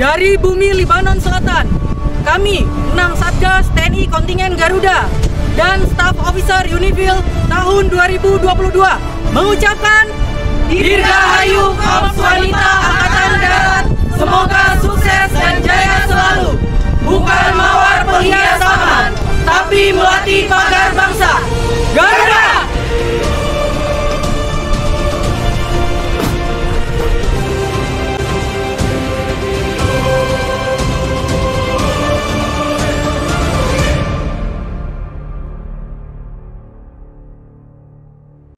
Dari bumi Libanon Selatan, kami 6 Satgas TNI Kontingen Garuda dan Staff Officer Unifil tahun 2022 mengucapkan Dirgahayu Korps Wanita Angkatan Darat, semoga sukses dan jaya selalu. Bukan mawar pelihara.